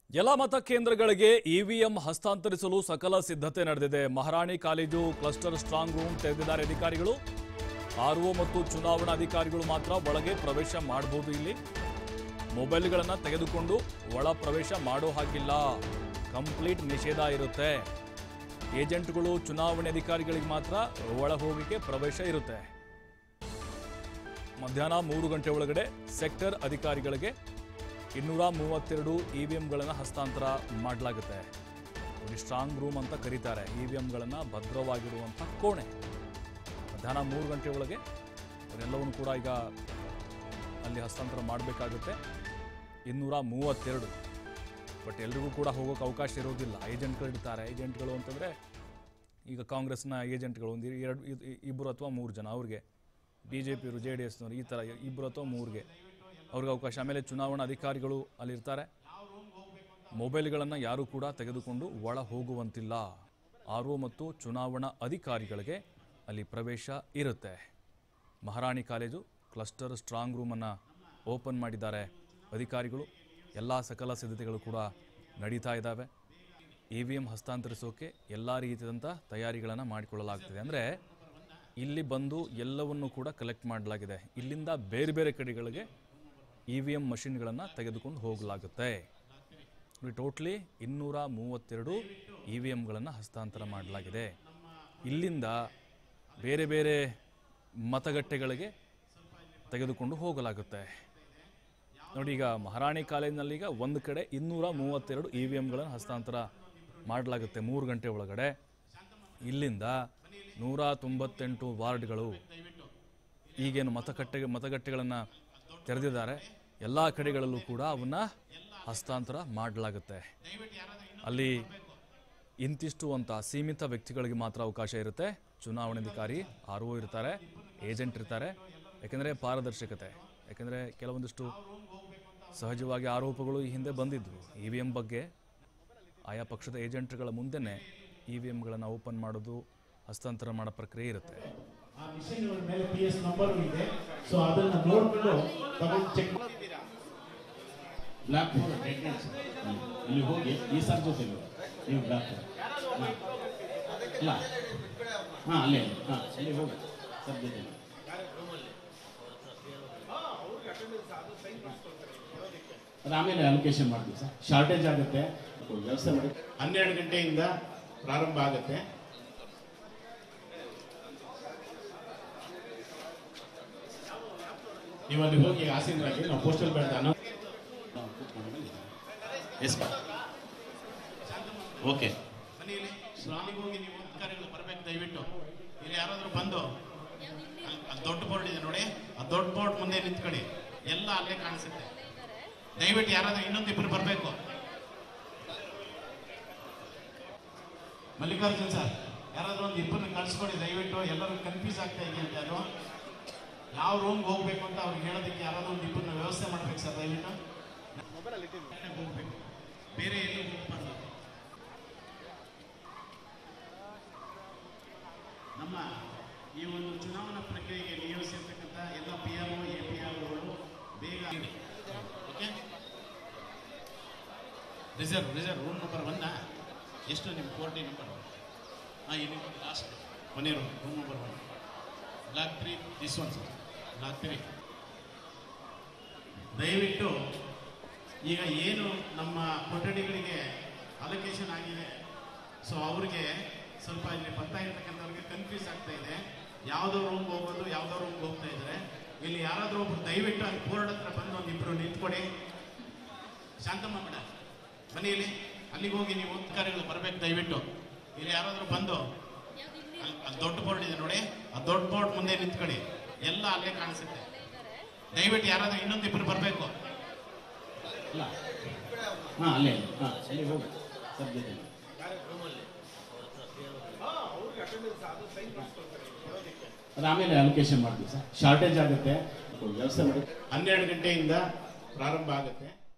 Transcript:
ಎಲ್ಲ ಮತಕೇಂದ್ರಗಳಿಗೆ ಇವಿಎಂ ಹಸ್ತಾಂತರಿಸಲು ಸಕಲ ಸಿದ್ಧತೆ ನಡೆದಿದೆ. Maharani college cluster strong room ತೆರೆದಿದ್ದಾರೆ ಅಧಿಕಾರಿಗಳು. ಆರ್ಒ ಮತ್ತು ಚುನಾವಣಾ ಅಧಿಕಾರಿಗಳು ಮಾತ್ರ ಒಳಗೆ ಪ್ರವೇಶ ಮಾಡಬಹುದು. ಇಲ್ಲಿ ಮೊಬೈಲ್ಗಳನ್ನು ತೆಗೆದುಕೊಂಡು ಒಳ ಪ್ರವೇಶ ಮಾಡೋ ಹಾಗಿಲ್ಲ, ಕಂಪ್ಲೀಟ್ ನಿಷೇಧ ಇರುತ್ತೆ. ಏಜೆಂಟ್ಗಳು ಚುನಾವಣೆ ಅಧಿಕಾರಿಗಳಿಗೆ ಮಾತ್ರ ಒಳ ಹೋಗಿಗೆ ಪ್ರವೇಶ ಇರುತ್ತೆ. ಮಧ್ಯಾಹ್ನ 3 ಗಂಟೆ ಒಳಗಡೆ ಸೆಕ್ಟರ್ ಅಧಿಕಾರಿಗಳಿಗೆ 232 ಇವಿಎಂಗಳನ್ನು ಹಸ್ತಾಂತರ ಮಾಡಲಾಗುತ್ತೆ. ಸ್ಟ್ರಾಂಗ್ ರೂಮ್ ಅಂತ ಕರೀತಾರೆ. ಇವಿಎಂಗಳನ್ನು ಭದ್ರವಾಗಿರುವಂಥ ಕೋಣೆ. ಮಧ್ಯಾಹ್ನ 3 ಗಂಟೆ ಒಳಗೆ ಅವರೆಲ್ಲವನ್ನೂ ಕೂಡ ಈಗ ಅಲ್ಲಿ ಹಸ್ತಾಂತರ ಮಾಡಬೇಕಾಗುತ್ತೆ. 232. ಬಟ್ ಎಲ್ರಿಗೂ ಕೂಡ ಹೋಗೋಕ್ಕೆ ಅವಕಾಶ ಇರೋದಿಲ್ಲ. ಏಜೆಂಟ್ಗಳಿರ್ತಾರೆ. ಏಜೆಂಟ್ಗಳು ಅಂತಂದರೆ ಈಗ ಕಾಂಗ್ರೆಸ್ನ ಏಜೆಂಟ್ಗಳು ಒಂದು 2 ಅಥವಾ 3 ಜನ, ಅವ್ರಿಗೆ BJPಯವರು JDSನವರು ಈ ಥರ 2 ಅಥವಾ 3ಗೆ ಅವ್ರಿಗೆ ಅವಕಾಶ. ಆಮೇಲೆ ಚುನಾವಣಾ ಅಧಿಕಾರಿಗಳು ಅಲ್ಲಿರ್ತಾರೆ. ಮೊಬೈಲ್ಗಳನ್ನು ಯಾರೂ ಕೂಡ ತೆಗೆದುಕೊಂಡು ಒಳ ಹೋಗುವಂತಿಲ್ಲ. ಆರ್ಒ ಮತ್ತು ಚುನಾವಣಾ ಅಧಿಕಾರಿಗಳಿಗೆ ಅಲ್ಲಿ ಪ್ರವೇಶ ಇರುತ್ತೆ. ಮಹಾರಾಣಿ ಕಾಲೇಜು ಕ್ಲಸ್ಟರ್ ಸ್ಟ್ರಾಂಗ್ ರೂಮನ್ನು ಓಪನ್ ಮಾಡಿದ್ದಾರೆ ಅಧಿಕಾರಿಗಳು. ಎಲ್ಲ ಸಕಲ ಸಿದ್ಧತೆಗಳು ಕೂಡ ನಡೀತಾ ಇದ್ದಾವೆ. EVM ಹಸ್ತಾಂತರಿಸೋಕೆ ಎಲ್ಲ ರೀತಿಯಾದಂಥ ತಯಾರಿಗಳನ್ನು ಮಾಡಿಕೊಳ್ಳಲಾಗ್ತಿದೆ. ಅಂದರೆ ಇಲ್ಲಿ ಬಂದು ಎಲ್ಲವನ್ನೂ ಕೂಡ ಕಲೆಕ್ಟ್ ಮಾಡಲಾಗಿದೆ. ಇಲ್ಲಿಂದ ಬೇರೆ ಬೇರೆ ಕಡೆಗಳಿಗೆ EVM ಮಷಿನ್ಗಳನ್ನು ತೆಗೆದುಕೊಂಡು ಹೋಗಲಾಗುತ್ತೆ. ಟೋಟ್ಲಿ 232 EVMಗಳನ್ನು ಹಸ್ತಾಂತರ ಮಾಡಲಾಗಿದೆ. ಇಲ್ಲಿಂದ ಬೇರೆ ಬೇರೆ ಮತಗಟ್ಟೆಗಳಿಗೆ ತೆಗೆದುಕೊಂಡು ಹೋಗಲಾಗುತ್ತೆ. ನೋಡಿ, ಈಗ ಮಹಾರಾಣಿ ಕಾಲೇಜಿನಲ್ಲಿ ಈಗ ಒಂದು ಕಡೆ 232 EVMಗಳನ್ನು ಹಸ್ತಾಂತರ ಮಾಡಲಾಗುತ್ತೆ 3 ಗಂಟೆ ಒಳಗಡೆ. ಇಲ್ಲಿಂದ 198 ವಾರ್ಡ್ಗಳು ಈಗೇನು ಮತಗಟ್ಟೆಗಳನ್ನು ತೆರೆದಿದ್ದಾರೆ, ಎಲ್ಲ ಕಡೆಗಳಲ್ಲೂ ಕೂಡ ಅವನ್ನು ಹಸ್ತಾಂತರ ಮಾಡಲಾಗುತ್ತೆ. ಅಲ್ಲಿ ಇಂತಿಷ್ಟು ಅಂತ ಸೀಮಿತ ವ್ಯಕ್ತಿಗಳಿಗೆ ಮಾತ್ರ ಅವಕಾಶ ಇರುತ್ತೆ. ಚುನಾವಣಾಧಿಕಾರಿ, ಆರ್ಒ ಇರ್ತಾರೆ, ಏಜೆಂಟ್ ಇರ್ತಾರೆ. ಯಾಕೆಂದರೆ ಪಾರದರ್ಶಕತೆ. ಯಾಕೆಂದರೆ ಕೆಲವೊಂದಿಷ್ಟು ಸಹಜವಾಗಿ ಆರೋಪಗಳು ಈ ಹಿಂದೆ ಬಂದಿದ್ವು. EVM ಬಗ್ಗೆ ಆಯಾ ಪಕ್ಷದ ಏಜೆಂಟ್ಗಳ ಮುಂದೆನೇ EVMಗಳನ್ನು ಓಪನ್ ಮಾಡೋದು, ಹಸ್ತಾಂತರ ಮಾಡೋ ಪ್ರಕ್ರಿಯೆ ಇರುತ್ತೆ. ಆ ಮಿಷನ್ ಮೇಲೆ PS ನಂಬರ್ ಇದೆ. ಸೊ ಅದನ್ನ ನೋಡ್ಬಿಟ್ಟು ತಗೊಂಡು ಚೆಕ್ ಬ್ಲಾಕ್ ಬೋರ್ಡ್ ಅಟೆಂಡೆನ್ಸ್ ಇಲ್ಲಿ ಹೋಗಿ ಈ ಸರ್ ಜೊತೆ ನೀವು ಬ್ಲಾಕ್ ಇಲ್ಲ ಅಲ್ಲೇ ಅಲ್ಲಿ ಹೋಗಿ ಸರ್ ಜೊತೆ ಅದು ಆಮೇಲೆ ಅಲೋಕೇಶನ್ ಮಾಡ್ತೀವಿ ಸರ್. ಶಾರ್ಟೇಜ್ ಆಗುತ್ತೆ, ವ್ಯವಸ್ಥೆ ಮಾಡಿ. 12 ಗಂಟೆಯಿಂದ ಪ್ರಾರಂಭ ಆಗುತ್ತೆ. ನೀವು ಅಲ್ಲಿ ಹೋಗಿ ಆಸೀನರಾಗಿ ನಾವು ಪೋಸ್ಟಲ್ ಬೇಡ ಓಕೆ ಮನೆಯಲ್ಲಿ ಸ್ವಾಮಿಗೆ ಹೋಗಿ ನೀವು ಅಧಿಕಾರಿಗಳು ಬರಬೇಕು. ದಯವಿಟ್ಟು ಇಲ್ಲಿ ಯಾರಾದರೂ ಬಂದು ದೊಡ್ಡ ಬೋರ್ಡ್ ಇದೆ ನೋಡಿ, ಆ ದೊಡ್ಡ ಬೋರ್ಡ್ ಮುಂದೆ ನಿಂತ್ಕೊಳ್ಳಿ. ಎಲ್ಲ ಅಲ್ಲೇ ಕಾಣಿಸುತ್ತೆ. ದಯವಿಟ್ಟು ಯಾರಾದ್ರೂ ಇನ್ನೊಂದಿಬ್ಬರು ಬರಬೇಕು. ಮಲ್ಲಿಕಾರ್ಜುನ್ ಸರ್, ಯಾರಾದ್ರೂ ಒಂದು ಇಬ್ಬರನ್ನ ಕಳಿಸ್ಕೊಡಿ ದಯವಿಟ್ಟು. ಎಲ್ಲರೂ ಕನ್ಫ್ಯೂಸ್ ಆಗ್ತಾ ಇದೆ ಅಂತ. ಅದು ಯಾವ ರೂಮ್ಗೆ ಹೋಗ್ಬೇಕು ಅಂತ ಅವ್ರಿಗೆ ಹೇಳೋದಕ್ಕೆ ಯಾರಾದ್ರೂ ಒಂದು ಇಬ್ಬರನ್ನ ವ್ಯವಸ್ಥೆ ಮಾಡ್ಬೇಕು ಸರ್. ದಯವಿಟ್ಟು ಹೋಗ್ಬೇಕು, ಬೇರೆ ಎಲ್ಲೂ ಹೋಗ್ಬಾರ್ದು. ನಮ್ಮ ಈ ಒಂದು ಚುನಾವಣಾ ಪ್ರಕ್ರಿಯೆಗೆ ನಿಯೋಜಿಸಿರ್ತಕ್ಕಂಥ ಎಲ್ಲ PRO APRಗಳು ಬೇಗ ಓಕೆ. ರಿಸರ್ವ್ ರೂಮ್ ನಂಬರ್ 1 ಎಷ್ಟು ನಿಮ್ಮ 40 ನಂಬರ್? ಇಲ್ಲಿ ಲಾಸ್ಟ್ ಕೊನೆ room number 1 block 3 this one sir, block 3. ದಯವಿಟ್ಟು ಈಗ ಏನು ನಮ್ಮ ಕೊಠಡಿಗಳಿಗೆ ಅಲೋಕೇಶನ್ ಆಗಿದೆ, ಸೊ ಅವ್ರಿಗೆ ಸ್ವಲ್ಪ ಇಲ್ಲಿ ಬರ್ತಾ ಇರ್ತಕ್ಕಂಥವ್ರಿಗೆ ಕನ್ಫ್ಯೂಸ್ ಆಗ್ತಾ ಇದೆ. ಯಾವುದೋ ರೂಮ್ಗೆ ಹೋಗೋದು, ಯಾವುದೋ ರೂಮ್ಗೆ ಹೋಗ್ತಾ ಇದ್ದಾರೆ. ಇಲ್ಲಿ ಯಾರಾದರೂ ಒಬ್ರು ದಯವಿಟ್ಟು ಅಲ್ಲಿ ಬೋರ್ಡ್ ಹತ್ರ ಬಂದು ಒಂದಿಬ್ಬರು ನಿಂತ್ಕೊಡಿ. ಶಾಂತಮ್ಮ ಮೇಡಮ್ ಮನೆಯಲ್ಲಿ ಅಲ್ಲಿಗೆ ಹೋಗಿ ನೀವು ಅಧಿಕಾರಿಗಳು ಬರಬೇಕು. ದಯವಿಟ್ಟು ಇಲ್ಲಿ ಯಾರಾದರೂ ಬಂದು ಅಲ್ಲಿ ದೊಡ್ಡ ಬೋರ್ಡ್ ಇದೆ ನೋಡಿ, ಆ ದೊಡ್ಡ ಬೋರ್ಡ್ ಮುಂದೆ ನಿಂತ್ಕೊಳ್ಳಿ. ಎಲ್ಲ ಅಲ್ಲೇ ಕಾಣಿಸುತ್ತೆ. ದಯವಿಟ್ಟು ಯಾರಾದ್ರೂ ಇನ್ನೊಂದಿಬ್ಬರು ಬರಬೇಕು. ಇಲ್ಲ ಅಲ್ಲೇ ಅಲ್ಲಿ ಹೋಗಿ ಸರ್ ಜೊತೆ ಅದು ಆಮೇಲೆ ಅಲೋಕೇಶನ್ ಮಾಡ್ತೀವಿ ಸರ್. ಶಾರ್ಟೇಜ್ ಆಗುತ್ತೆ, ವ್ಯವಸ್ಥೆ ಮಾಡಿ. 12 ಗಂಟೆಯಿಂದ ಪ್ರಾರಂಭ ಆಗುತ್ತೆ.